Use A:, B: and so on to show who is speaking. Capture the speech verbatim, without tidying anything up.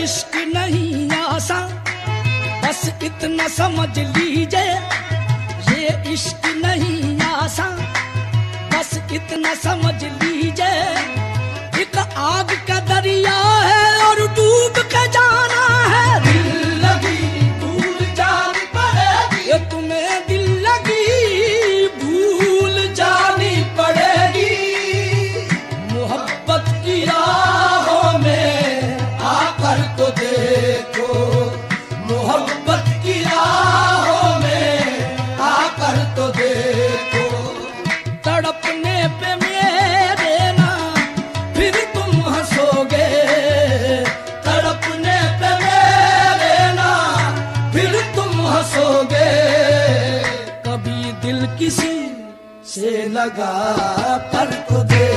A: इश्क नहीं आसान, बस इतना समझ लीजिए, ये इश्क नहीं आसान, बस इतना समझ लीजिए। एक आग का दरिया है और डूब के जाना है। दिल लगी भूल जानी पड़ेगी, ये तुम्हें दिल लगी भूल जानी पड़ेगी। मोहब्बत की राहों में आकर तो देखो, मोहब्बत की राहों में आकर तो देखो। तड़पने पे मेरे ना फिर तुम हंसोगे, तड़पने पे मेरे ना फिर तुम हंसोगे। कभी दिल किसी से लगा कर तो दे